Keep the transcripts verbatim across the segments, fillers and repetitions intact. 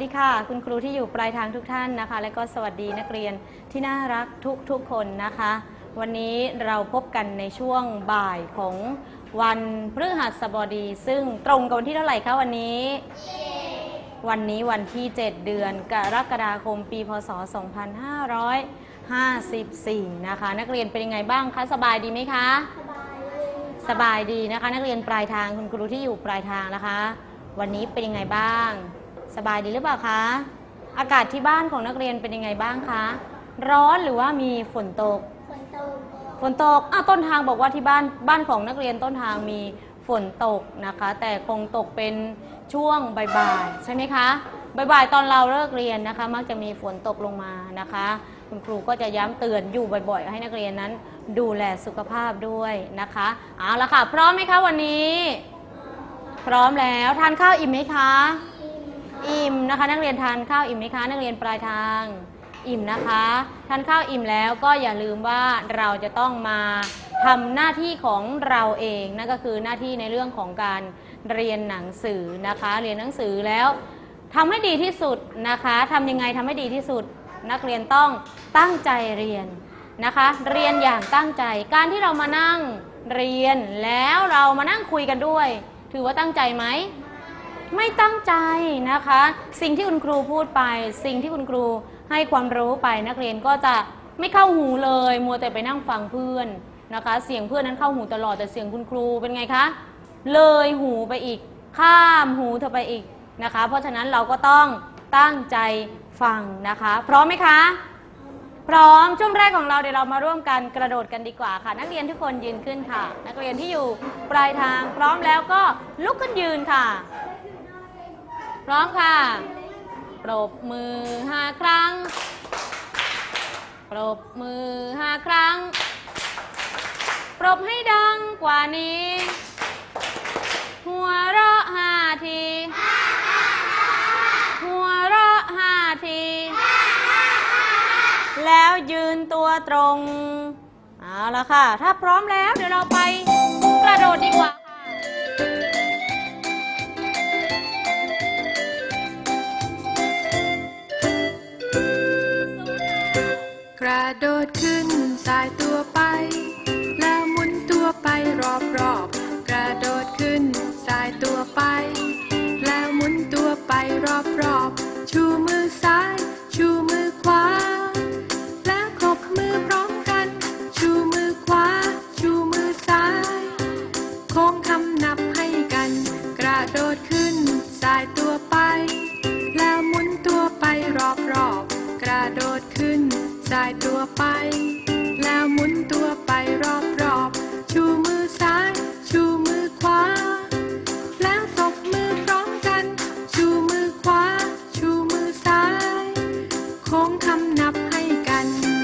ค่ะคุณครูที่อยู่ปลายทางทุกท่านนะคะและก็สวัสดีนักเรียนที่น่ารักทุกทุกคนนะคะวันนี้เราพบกันในช่วงบ่ายของวันพฤหัสบดีซึ่งตรงกับวันที่เท่าไหร่คะวันนี้วันนี้วันที่เจ็ดเดือนกรกฎาคมปีพศสองพันห้าร้อยห้าสิบสี่นะคะนักเรียนเป็นยังไงบ้างคะสบายดีไหมคะสบายดีนะคะนักเรียนปลายทางคุณครูที่อยู่ปลายทางนะคะวันนี้เป็นยังไงบ้างสบายดีหรือเปล่าคะอากาศที่บ้านของนักเรียนเป็นยังไงบ้างคะร้อนหรือว่ามีฝนตกฝนตกฝนตกอ้าวต้นทางบอกว่าที่บ้านบ้านของนักเรียนต้นทางมีฝนตกนะคะแต่คงตกเป็นช่วงบ่ายๆใช่ไหมคะบ่ายๆตอนเราเลิกเรียนนะคะมักจะมีฝนตกลงมานะคะคุณครูก็จะย้ำเตือนอยู่บ่อยๆให้นักเรียนนั้นดูแลสุขภาพด้วยนะคะเอาละค่ะพร้อมไหมคะวันนี้พร้อมแล้วทานข้าวอิ่มไหมคะอิ่มนะคะนักเรียนทานข้าวอิ่มไหมคะนักเรียนปลายทางอิ่มนะคะทานข้าวอิ่มแล้วก็อย่าลืมว่าเราจะต้องมาทำหน้าที่ของเราเองนั่นก็คือหน้าที่ในเรื่องของการเรียนหนังสือนะคะเรียนหนังสือแล้วทำให้ดีที่สุดนะคะทำยังไงทำให้ดีที่สุดนักเรียนต้องตั้งใจเรียนนะคะเรียนอย่างตั้งใจการที่เรามานั่งเรียนแล้วเรามานั่งคุยกันด้วยถือว่าตั้งใจไหมไม่ตั้งใจนะคะสิ่งที่คุณครูพูดไปสิ่งที่คุณครูให้ความรู้ไปนักเรียนก็จะไม่เข้าหูเลยมัวแต่ไปนั่งฟังเพื่อนนะคะเสียงเพื่อนนั้นเข้าหูตลอดแต่เสียงคุณครูเป็นไงคะเลยหูไปอีกข้ามหูเธอไปอีกนะคะเพราะฉะนั้นเราก็ต้องตั้งใจฟังนะคะพร้อมไหมคะพร้อมช่วงแรกของเราเดี๋ยวเรามาร่วมกันกระโดดกันดีกว่าค่ะนักเรียนทุกคนยืนขึ้นค่ะนักเรียนที่อยู่ปลายทางพร้อมแล้วก็ลุกขึ้นยืนค่ะพร้อมค่ะปรบมือห้าครั้งปรบมือห้าครั้งปรบให้ดังกว่านี้หัวเราะห้าทีหัวเราะห้าทีแล้วยืนตัวตรงเอาละค่ะถ้าพร้อมแล้วเดี๋ยวเราไปกระโดดดีกว่าค่ะกระโดดขึ้นสายตัวไปแล้วหมุนตัวไปรอบๆกระโดดขึ้นสายตัวไปแล้วหมุนตัวไปรอบๆชูมือซ้ายชูมือขวาแล้วขบมือพร้อมกันชูมือขวาชูมือซ้ายโค้งคำนับให้กันกระโดดขึ้นสายตัวไปแล้วหมุนตัวไปรอบๆกระโดดขึ้นสายตัวไปแล้วหมุนตัวไปรอบๆชูมือซ้ายชูมือขวาแล้วตบมือพร้อมกันชูมือขวาชูมือซ้ายโค้งคำนับให้กัน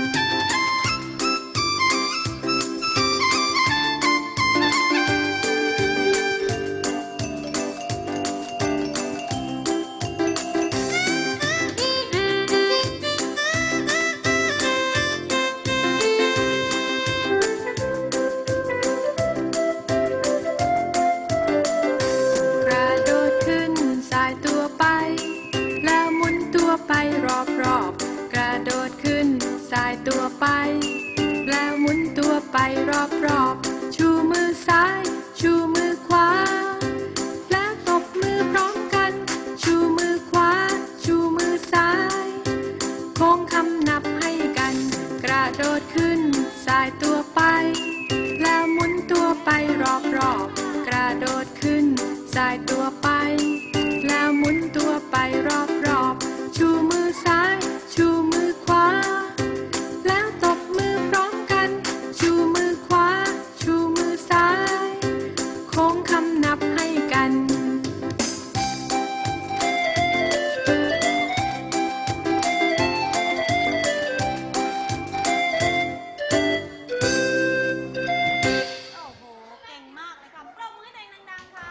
ตัวไปแล้วหมุนตัวไปรอบๆชูมือซ้ายชูมือขวาแล้วตบมือพร้อมกันชูมือขวาชูมือซ้ายโค้งคำนับให้กันกระโดดขึ้นสายตัวไปแล้วหมุนตัวไปรอบๆกระโดดขึ้นสายตัวไปแล้วหมุนตัวไปรอบๆชูมือซ้ายชูมือขวาแล้วตบมือพร้อมกันชูมือขวาชูมือซ้ายโค้งคำนับให้กันโอ้โหเก่งมากเลยค่ะปรบมือให้ตัวเองดังๆค่ะ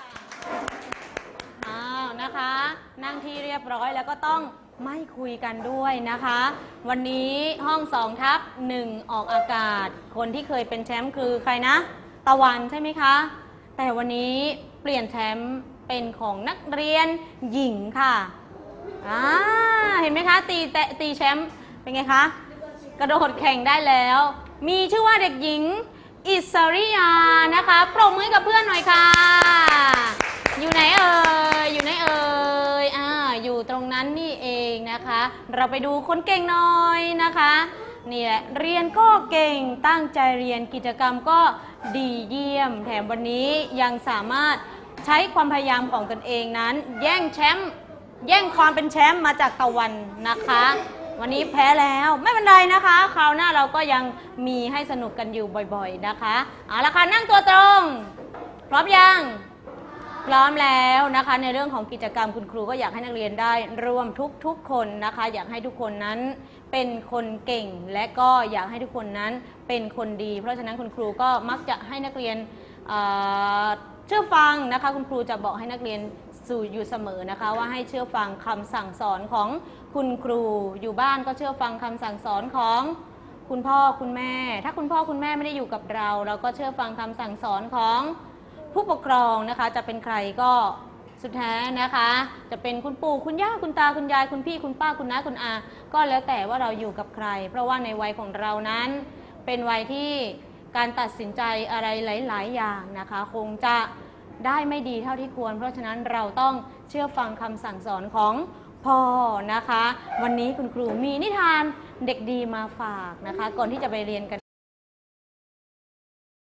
อ้าวนะคะนั่งที่เรียบร้อยแล้วก็ต้องไม่คุยกันด้วยนะคะวันนี้ห้องสองทับหนึ่งออกอากาศคนที่เคยเป็นแชมป์คือใครนะตะวันใช่ไหมคะแต่วันนี้เปลี่ยนแชมป์เป็นของนักเรียนหญิงค่ะ ออ่าเห็นไหมคะตีแตะตีแชมป์เป็นไงคะกระโดดแข่งได้แล้วมีชื่อว่าเด็กหญิงอิสริยานะคะปรบมือกับเพื่อนหน่อยค่ะอยู่ไหนเอ่ยอยู่ไหนเอ่ยอ่าอยู่ตรงนั้นนี่เองนะคะเราไปดูคนเก่งหน่อยนะคะนี่แหละเรียนก็เก่งตั้งใจเรียนกิจกรรมก็ดีเยี่ยมแถมวันนี้ยังสามารถใช้ความพยายามของตนเองนั้นแย่งแชมป์แย่งความเป็นแชมป์มาจากตะวันนะคะวันนี้แพ้แล้วไม่เป็นไรนะคะคราวหน้าเราก็ยังมีให้สนุกกันอยู่บ่อยๆนะคะเอาละค่ะนั่งตัวตรงพร้อมยังพร้อมแล้วนะคะในเรื่องของกิจกรรมคุณครูก็อยากให้นักเรียนได้ร่วมทุกๆคนนะคะอยากให้ทุกคนนั้นเป็นคนเก่งและก็อยากให้ทุกคนนั้นเป็นคนดีเพราะฉะนั้นคุณครูก็มักจะให้นักเรียนเชื่อฟังนะคะคุณครูจะบอกให้นักเรียนสู่อยู่เสมอนะคะว่าให้เชื่อฟังคำสั่งสอนของคุณครูอยู่บ้านก็เชื่อฟังคำสั่งสอนของคุณพ่อคุณแม่ถ้าคุณพ่อคุณแม่ไม่ได้อยู่กับเราเราก็เชื่อฟังคำสั่งสอนของผู้ปกครองนะคะจะเป็นใครก็สุดแท้นะคะจะเป็นคุณปู่คุณย่าคุณตาคุณยายคุณพี่คุณป้าคุณน้าคุณอาก็แล้วแต่ว่าเราอยู่กับใครเพราะว่าในวัยของเรานั้นเป็นวัยที่การตัดสินใจอะไรหลายๆอย่างนะคะคงจะได้ไม่ดีเท่าที่ควรเพราะฉะนั้นเราต้องเชื่อฟังคำสั่งสอนของพ่อนะคะวันนี้คุณครูมีนิทานเด็กดีมาฝากนะคะก่อนที่จะไปเรียนกัน